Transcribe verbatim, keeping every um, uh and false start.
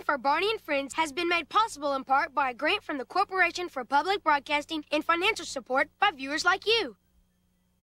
for Barney and Friends has been made possible in part by a grant from the Corporation for Public Broadcasting and financial support by viewers like you.